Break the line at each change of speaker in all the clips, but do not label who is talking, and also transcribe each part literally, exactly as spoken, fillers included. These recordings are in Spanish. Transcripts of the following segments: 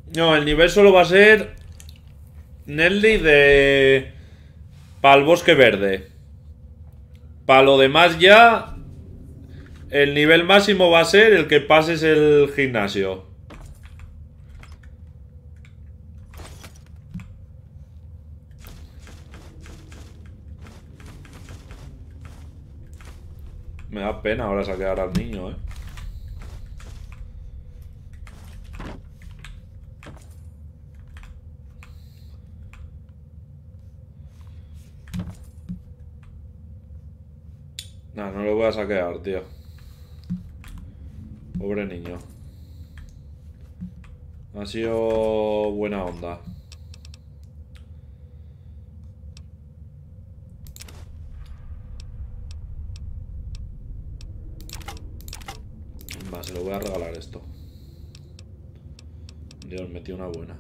No, el nivel solo va a ser Nelly de... para el bosque verde. Para lo demás ya... El nivel máximo va a ser el que pases el gimnasio. Me da pena ahora saquear al niño, eh. Nah, no lo voy a saquear, tío. Pobre niño. Ha sido buena onda. Va, se lo voy a regalar esto. Dios, metí una buena.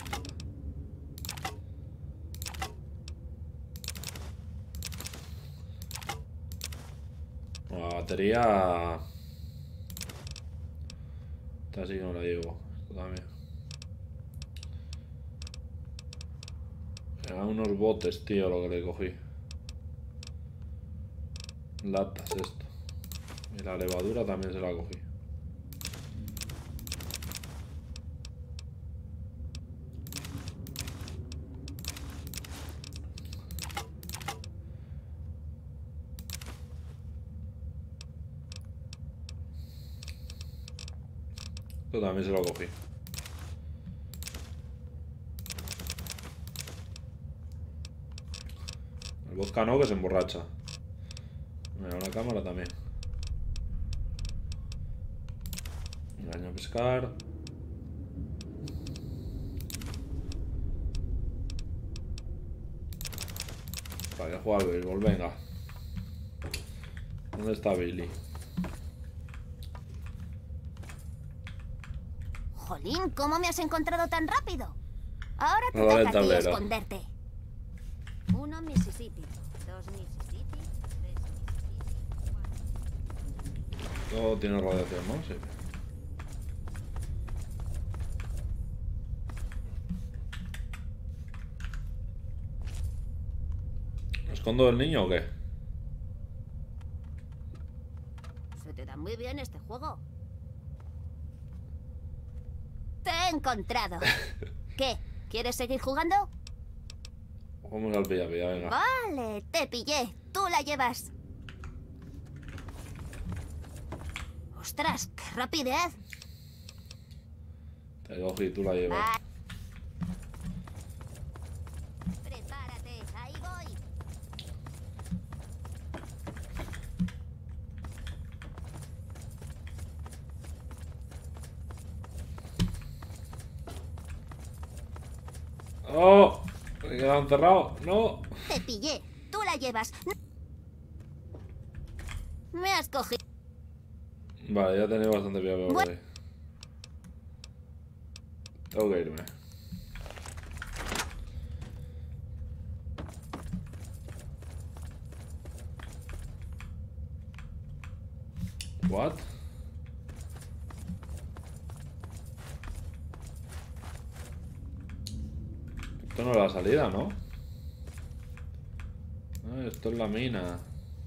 La batería... Esta sí que no la llevo. Esto también. Eran unos botes, tío, lo que le cogí. Latas, esto. Y la levadura también se la cogí. Esto también se lo cogí. El vodka no, que se emborracha. Mira, la cámara también. Engaño a pescar. Para que juega al béisbol, venga. ¿Dónde está Billy?
Jolín, ¿cómo me has encontrado tan rápido? Ahora te
No, dale el
toca a ti
tablero.
esconderte. Uno Mississippi, dos Mississippi, tres Mississippi, cuatro...
Todo tiene radiación, ¿no? Sí. ¿Me escondo del niño o qué?
Se te da muy bien este juego. Te he encontrado. ¿Qué? ¿Quieres seguir jugando?
Vamos al pilla pilla, venga.
Vale, te pillé. Tú la llevas. Ostras, qué rapidez.
Te cogí, tú la llevas.
Va. Prepárate, ahí voy.
¡Oh! Me he quedado encerrado. ¡No!
Te pillé. Tú la llevas. Me has cogido.
Vale, ya tenía bastante pilla por ahí. Tengo que irme. What? Esto no es la salida, ¿no? Ah, esto es la mina.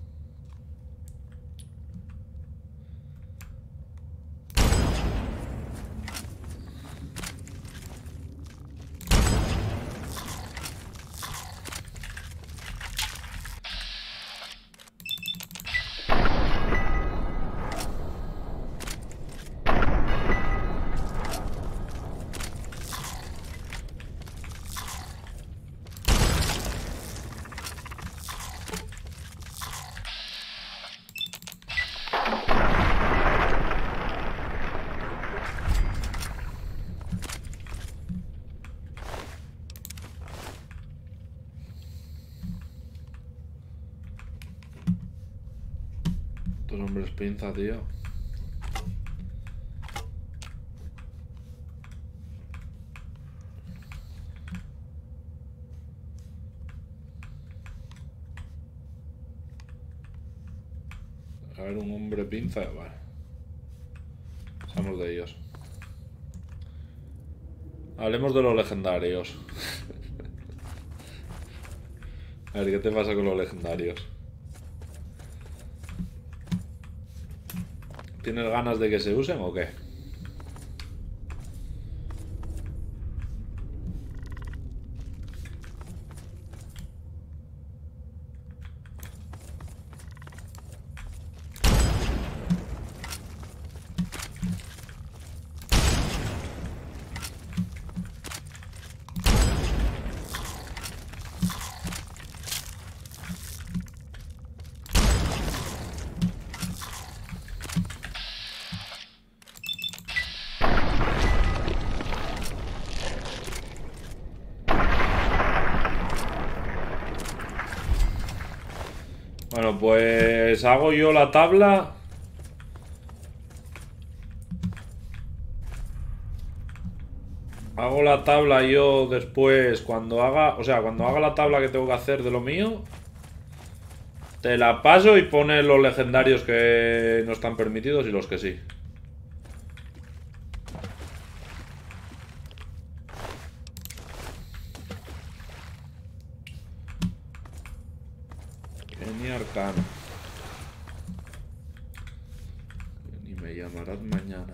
Estos hombres pinza, tío. A ver, un hombre pinza, vale. Pasamos de ellos. Hablemos de los legendarios. A ver, ¿qué te pasa con los legendarios? ¿Tienes ganas de que se usen o qué? Bueno, pues hago yo la tabla. Hago la tabla yo después cuando haga... O sea, cuando haga la tabla que tengo que hacer de lo mío, te la paso y pones los legendarios que no están permitidos y los que sí. Ni arcano. Ni me llamarás mañana.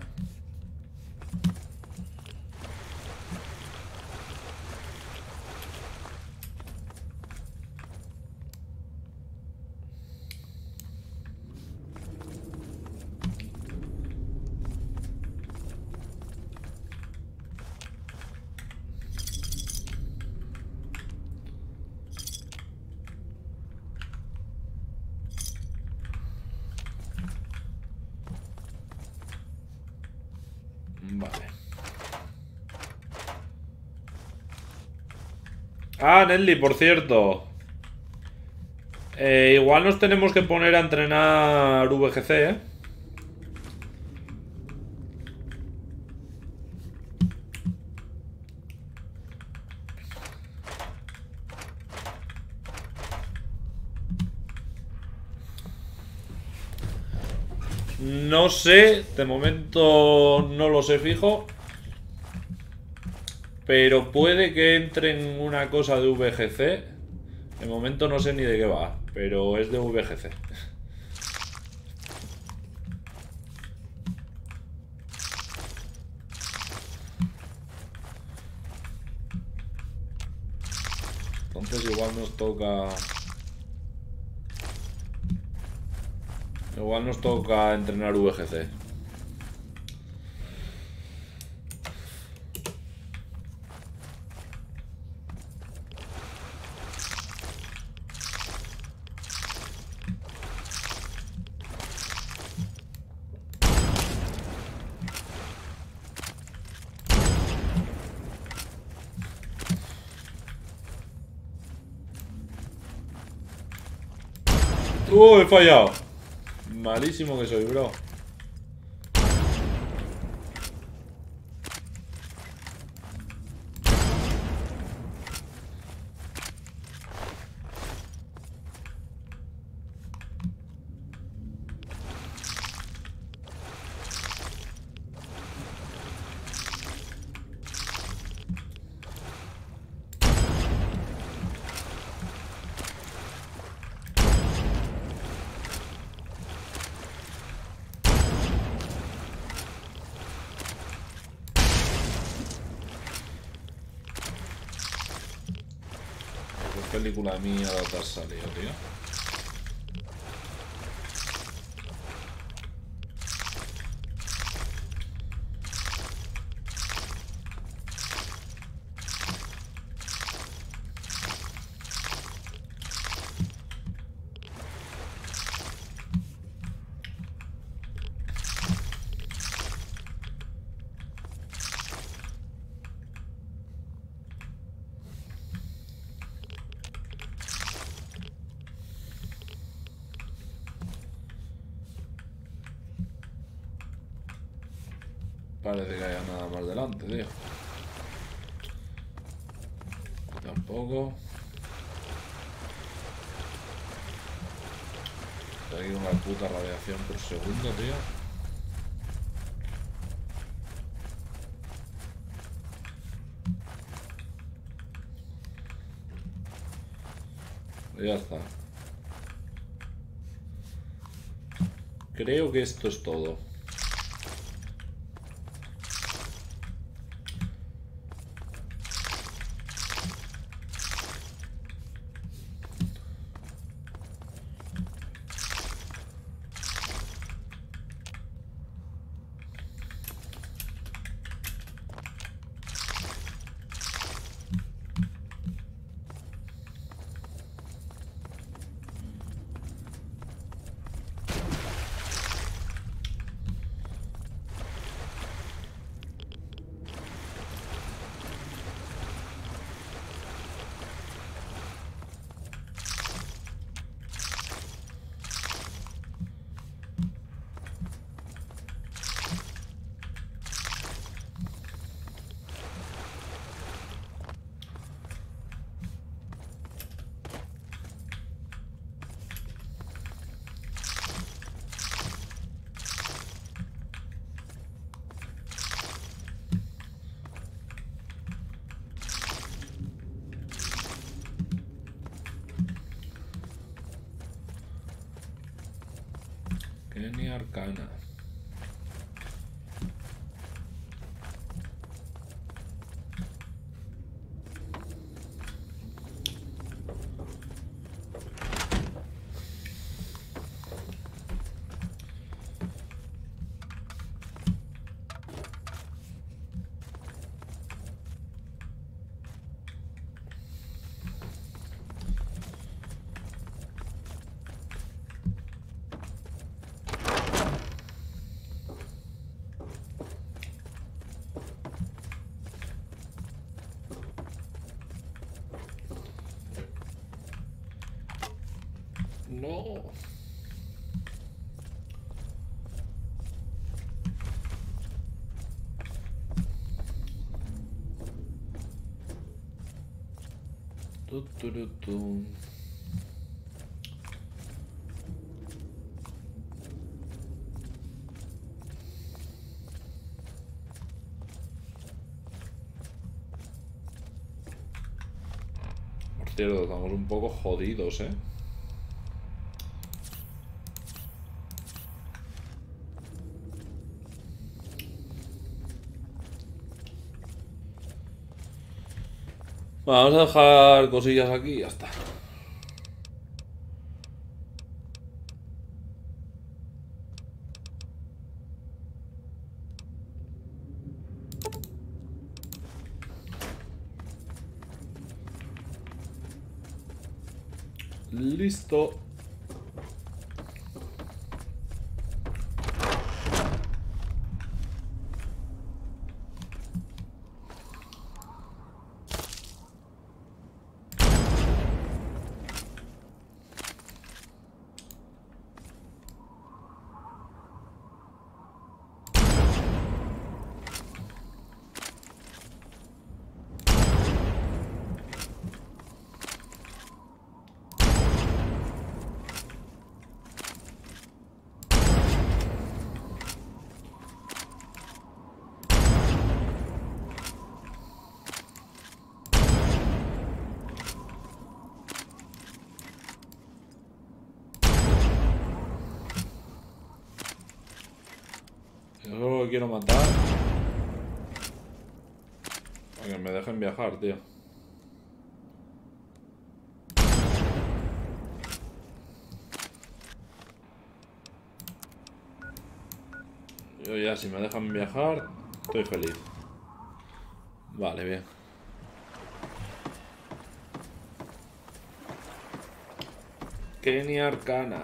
Vale. Ah, Nelly, por cierto. Eh, igual nos tenemos que poner a entrenar V G C, ¿eh? No sé, de momento no lo sé fijo. Pero puede que entre en una cosa de V G C. De momento no sé ni de qué va, pero es de V G C. Entonces igual nos toca... Igual nos toca entrenar V G C. ¡Uh! He fallado. Malísimo que soy, bro. ¿Qué película mierda te has salido, tío? Parece que haya nada más delante, tío. Tampoco. Hay una puta radiación por segundo, tío. Ya está. Creo que esto es todo. Kenia Arcana. No. Tu, tu, tu, tu. Por cierto, estamos un poco jodidos, ¿eh? Vamos a dejar cosillas aquí y ya está. Listo. Yo solo quiero matar. Para que me dejen viajar, tío. Yo ya, si me dejan viajar, estoy feliz. Vale, bien. Kenia Arcana.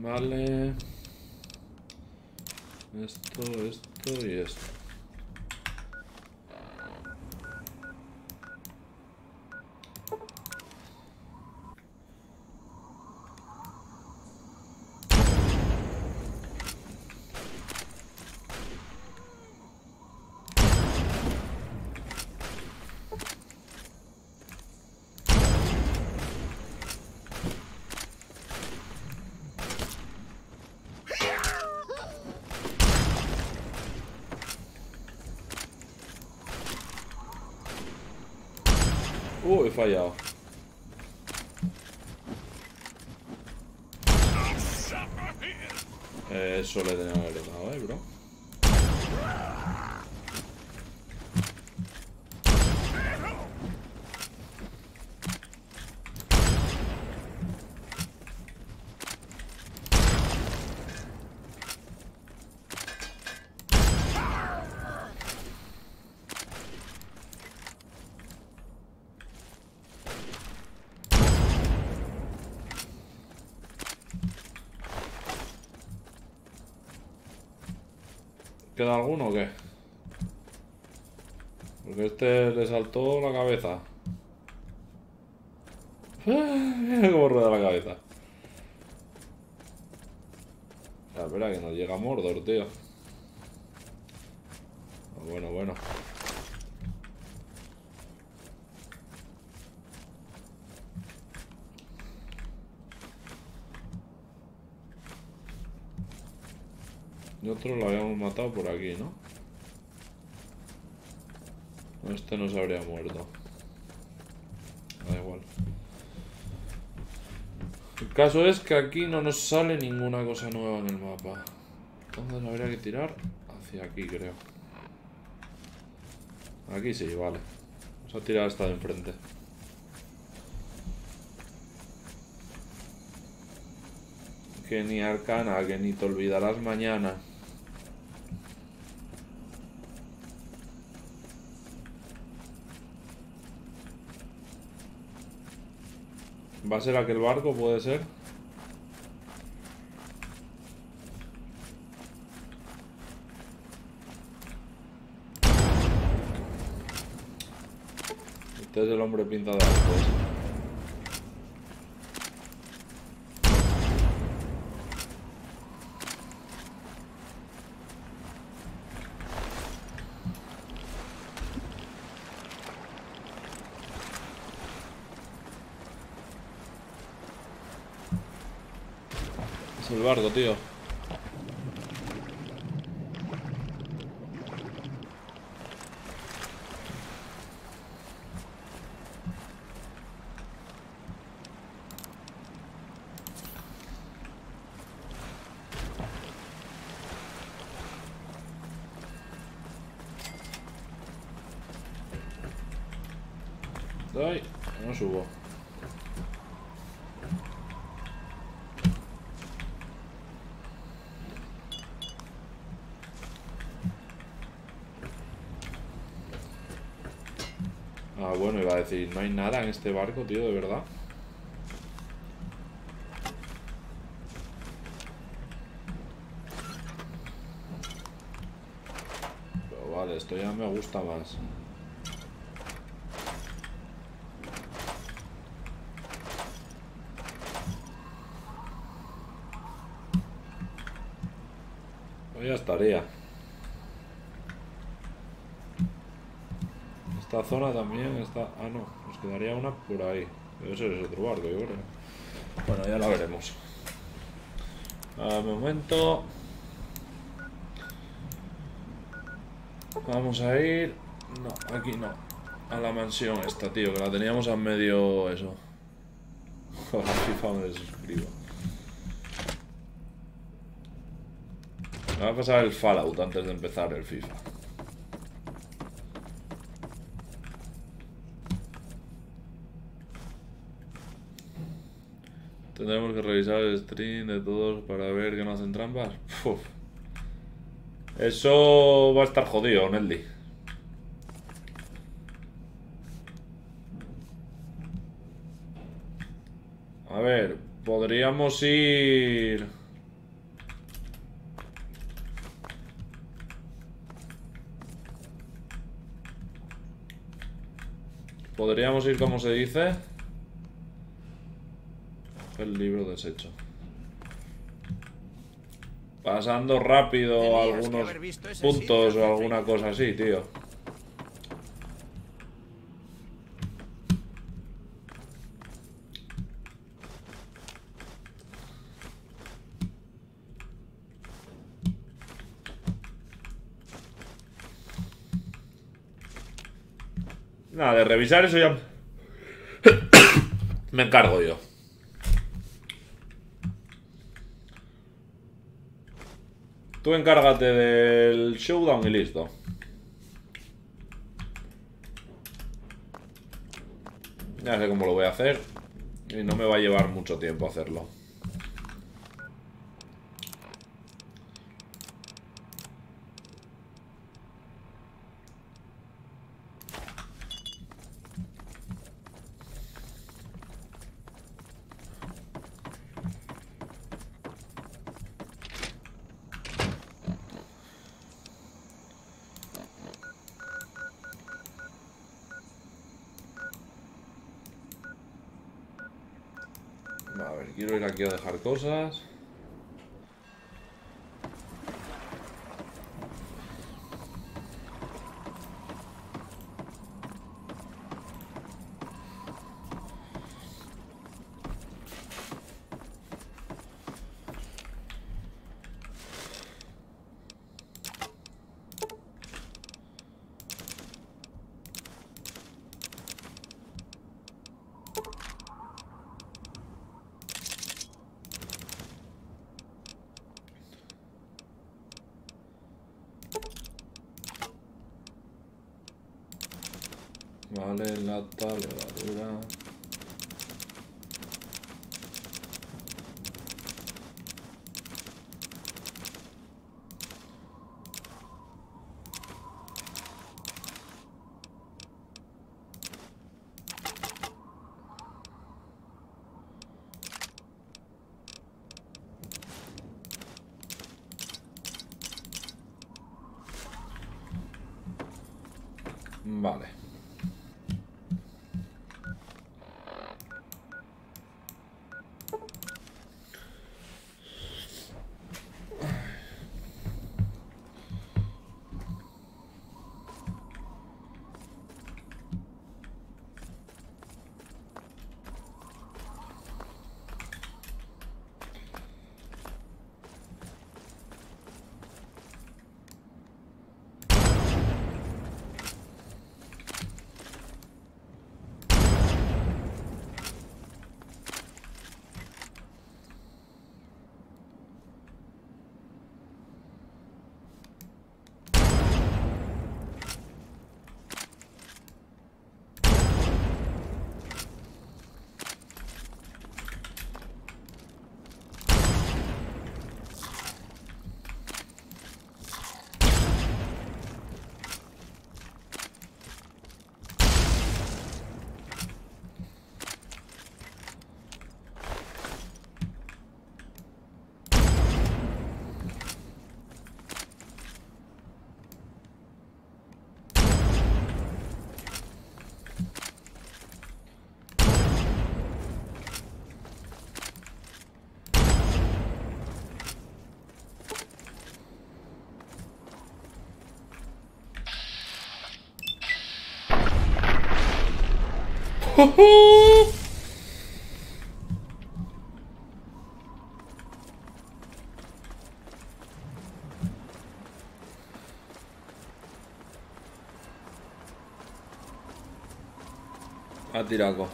Vale. Esto, esto y esto. Uh, he fallado. Eh, eso le tenía que haber dado, eh, bro. ¿Queda alguno o qué? Porque este le saltó la cabeza. Mira cómo rueda la cabeza. La verdad que nos llega Mordor, tío. Bueno, bueno. Nosotros lo habíamos matado por aquí, ¿no? Este no se habría muerto. Da igual. El caso es que aquí no nos sale ninguna cosa nueva en el mapa. Entonces habría que tirar hacia aquí, creo. Aquí sí, vale. Vamos a tirar esta de enfrente. Que ni arcana, que ni te olvidarás mañana. ¿Va a ser aquel barco? ¿Puede ser? Este es el hombre pintado de arcos. Es el barco, tío. Ay, no subo. Ah, bueno, iba a decir, no hay nada en este barco, tío, de verdad. Pero vale, esto ya me gusta más. Pues ya estaría. Esta zona también está... Ah, no, nos quedaría una por ahí. Debe ser ese otro barco, yo creo. Bueno, ya la veremos. Al momento... Vamos a ir... No, aquí no. A la mansión esta, tío, que la teníamos a medio... Eso. Joder, FIFA me suscribo. Me va a pasar el Fallout antes de empezar el FIFA. Tendremos que revisar el stream de todos para ver que no hacen trampas. Uf. Eso va a estar jodido, Nelly. A ver, podríamos ir... Podríamos ir, como se dice, el libro deshecho. Pasando rápido algunos puntos o alguna cosa así, tío. Nada, de revisar eso ya me encargo yo. Tú encárgate del showdown y listo. Ya sé cómo lo voy a hacer. Y no me va a llevar mucho tiempo hacerlo. A ver, quiero ir aquí a dejar cosas. Vale, lata, levadura. Vale. A tiraco.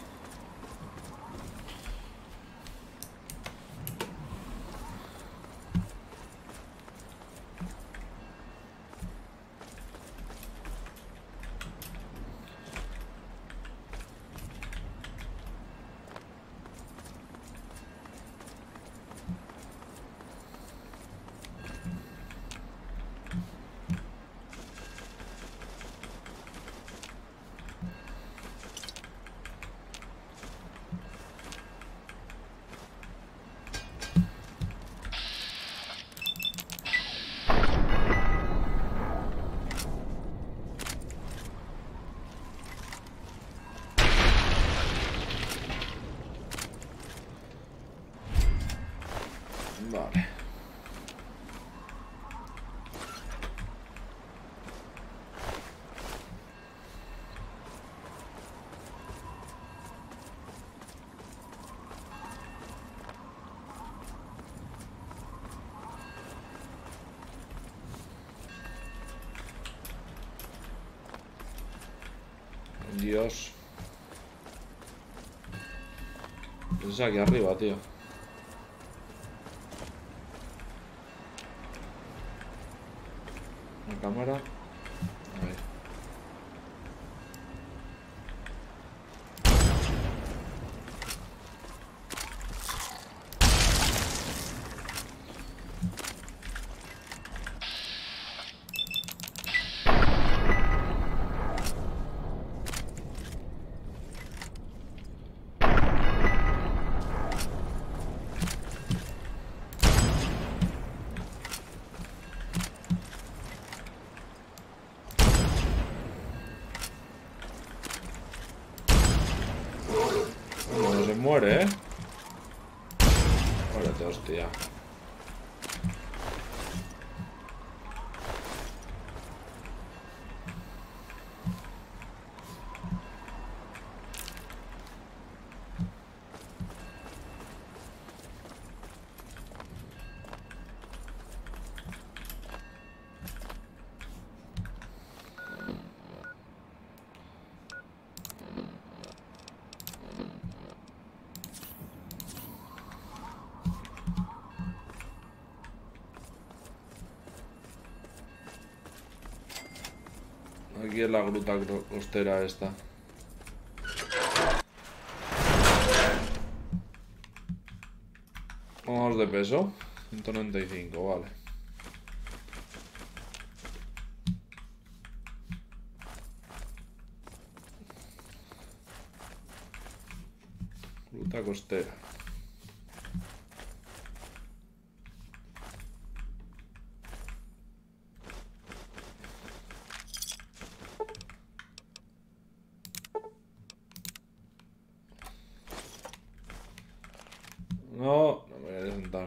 Vale. Dios. Es aquí arriba, tío. La cámara. Ahí. No se muere, ¿eh? Muérete, hostia. Aquí es la gruta costera esta. Vamos de peso. ciento noventa y cinco, vale. Gruta costera. No, no me voy a sentar.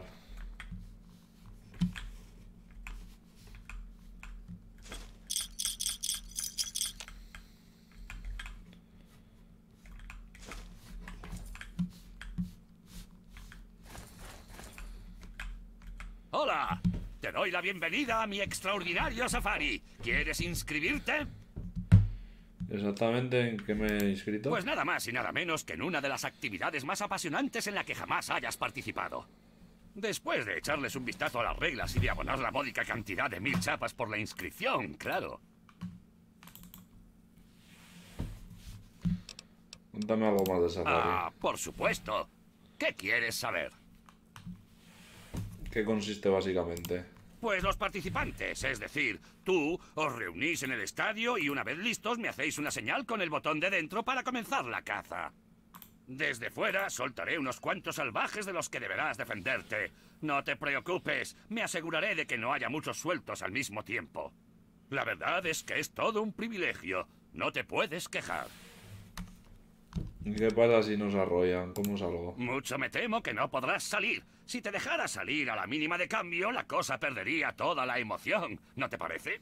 ¡Hola! Te doy la bienvenida a mi extraordinario safari. ¿Quieres inscribirte?
¿Exactamente en qué me he inscrito?
Pues nada más y nada menos que en una de las actividades más apasionantes en la que jamás hayas participado. Después de echarles un vistazo a las reglas y de abonar la módica cantidad de mil chapas por la inscripción, claro.
Cuéntame algo más de safari.
Ah, por supuesto. ¿Qué quieres saber?
¿Qué consiste básicamente?
Pues los participantes, es decir, tú, os reunís en el estadio y una vez listos me hacéis una señal con el botón de dentro para comenzar la caza. Desde fuera soltaré unos cuantos salvajes de los que deberás defenderte. No te preocupes, me aseguraré de que no haya muchos sueltos al mismo tiempo. La verdad es que es todo un privilegio, no te puedes quejar.
¿Y qué pasa si nos arrollan? ¿Cómo salgo?
Mucho me temo que no podrás salir. Si te dejara salir a la mínima de cambio, la cosa perdería toda la emoción. ¿No te parece?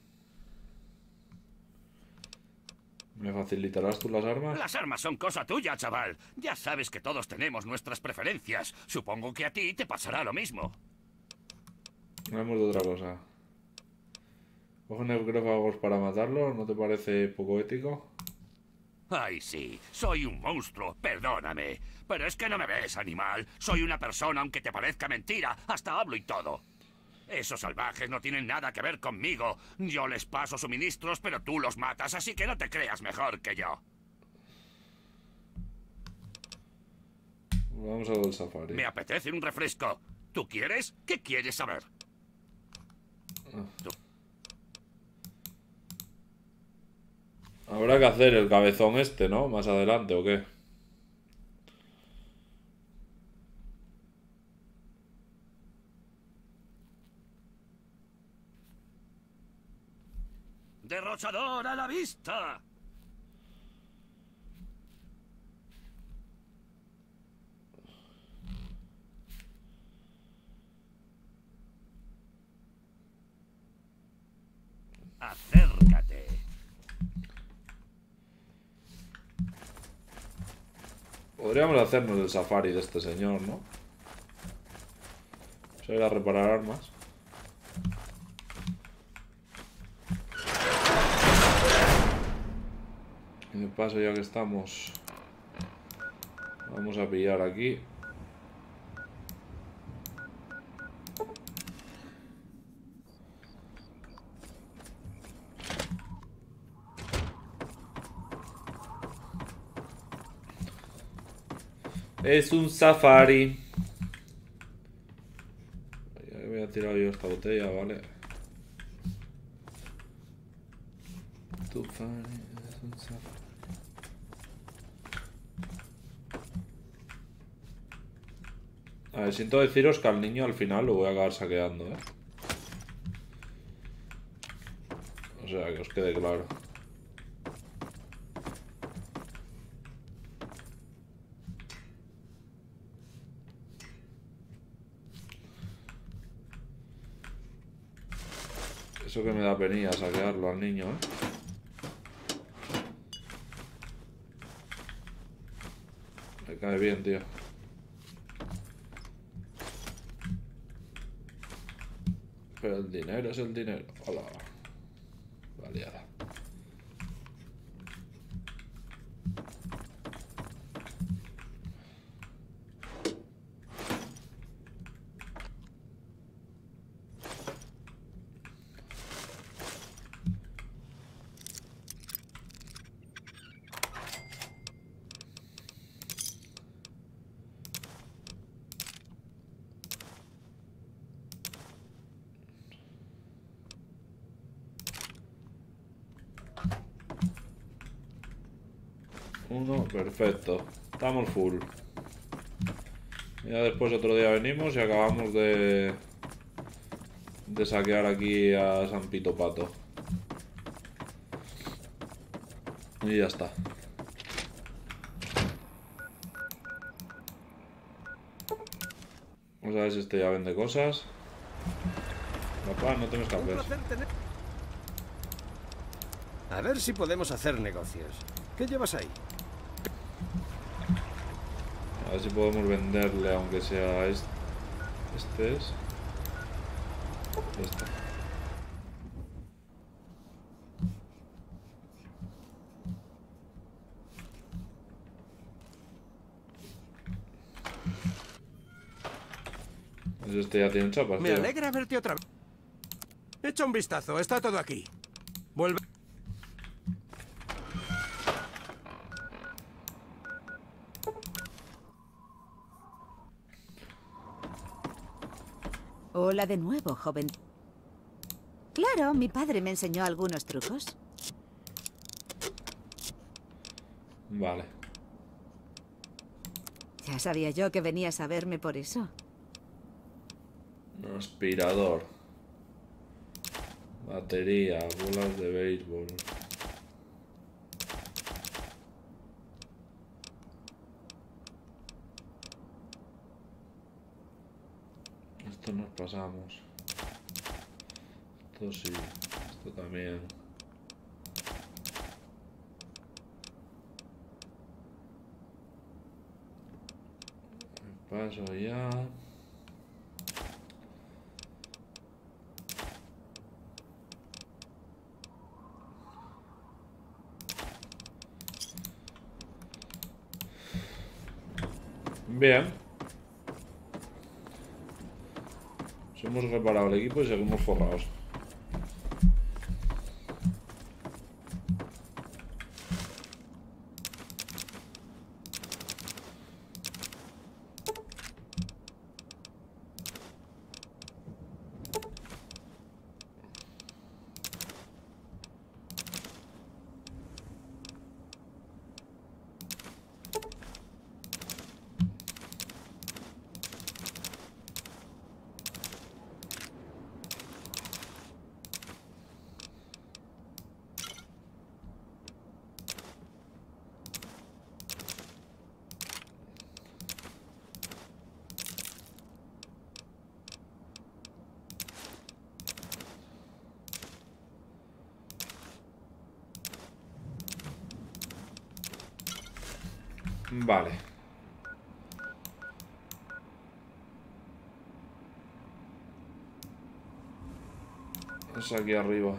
¿Me facilitarás tú las armas?
Las armas son cosa tuya, chaval. Ya sabes que todos tenemos nuestras preferencias. Supongo que a ti te pasará lo mismo.
Hablemos de otra cosa. ¿Cogen necrófagos para matarlo? ¿No te parece poco ético?
Ay, sí, soy un monstruo, perdóname. Pero es que no me ves, animal. Soy una persona, aunque te parezca mentira. Hasta hablo y todo. Esos salvajes no tienen nada que ver conmigo. Yo les paso suministros, pero tú los matas, así que no te creas mejor que yo.
Vamos a ver el safari.
Me apetece un refresco. ¿Tú quieres? ¿Qué quieres saber?
Ah.
Tú.
Habrá que hacer el cabezón este, ¿no? Más adelante, ¿o qué?
¡Derrochador a la vista! Acércate.
Podríamos hacernos el safari de este señor, ¿no? O sea, ir a reparar armas. Y de paso, ya que estamos, vamos a pillar aquí. Es un safari. Ya voy a tirar yo esta botella, vale. Safari, es un safari. A ver, siento deciros que al niño al final lo voy a acabar saqueando, ¿eh? O sea, que os quede claro. Eso que me da penilla saquearlo al niño, ¿eh? Me cae bien, tío. Pero el dinero es el dinero. Hola. Valiada. Uno, perfecto. Estamos full. Ya después otro día venimos y acabamos de de saquear aquí a San Pito Pato. Y ya está. Vamos a ver si este ya vende cosas. Papá, no te me escapes.
A ver si podemos hacer negocios. ¿Qué llevas ahí?
A ver si podemos venderle, aunque sea este. Este es. Este. Pues este ya tiene chapas,
Me
tío.
alegra verte otra vez. Echa un vistazo, está todo aquí. Vuelve.
Hola de nuevo, joven. Claro, mi padre me enseñó algunos trucos.
Vale.
Ya sabía yo que venías a verme por eso.
Aspirador. Batería, bolas de béisbol. Esto nos pasamos. Esto sí. Esto también. Me paso ya. Bien. Nos hemos reparado el equipo y seguimos forrados. Vale. Es aquí arriba.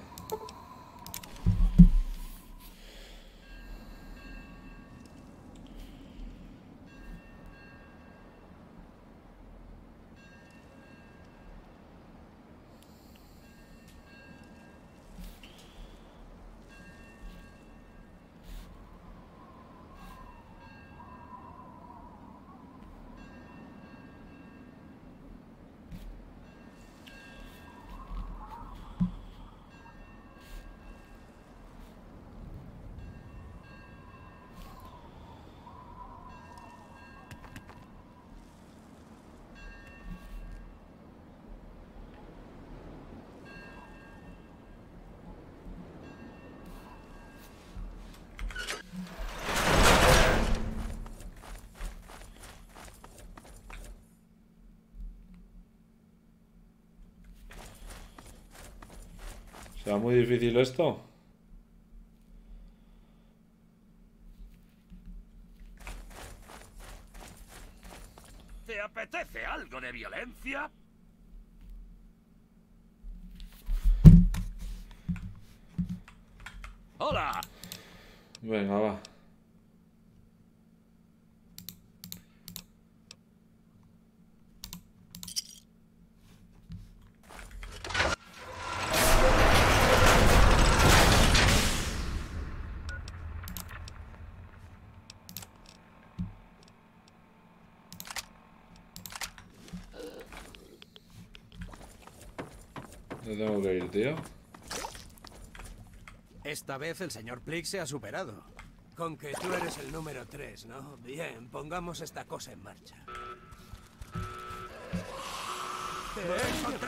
¿Será muy difícil esto?
¿Te apetece algo de violencia? ¡Hola!
Venga, va. ¿Dónde tengo que ir, tío?
Esta vez el señor Plick se ha superado. Con que tú eres el número tres, ¿no? Bien, pongamos esta cosa en marcha. Te encontré.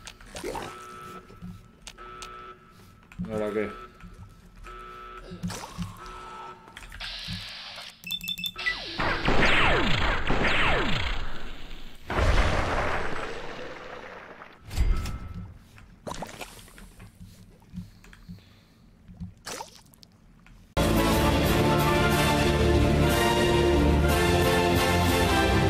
¿Ahora qué?